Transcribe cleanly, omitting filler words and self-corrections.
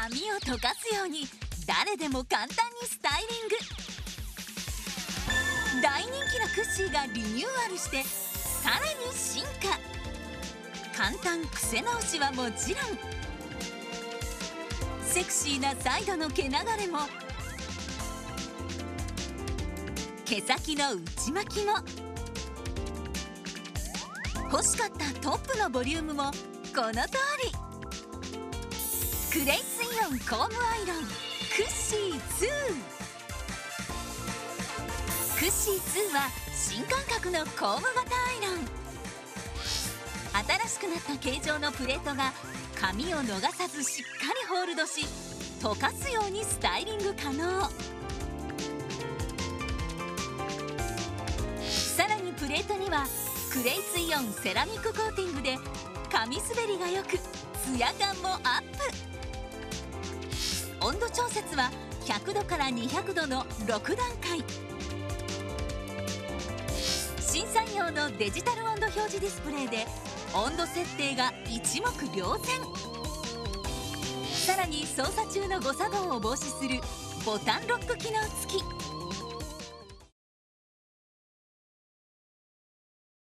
髪を溶かすように誰でも簡単にスタイリング。大人気のクッシーがリニューアルしてさらに進化。簡単癖直しはもちろん、セクシーなサイドの毛流れも、毛先の内巻きも、欲しかったトップのボリュームもこの通り。クレイツイオンコームアイロンクッシー2。クッシー2は新感覚のコーム型アイロン。新しくなった形状のプレートが髪を逃さずしっかりホールドし、溶かすようにスタイリング可能。さらにプレートにはクレイツイオンセラミックコーティングで髪滑りが良くツヤ感もアップ。温度調節は100度から200度の6段階。新採用のデジタル温度表示ディスプレイで温度設定が一目瞭然。さらに操作中の誤作動を防止するボタンロック機能付き。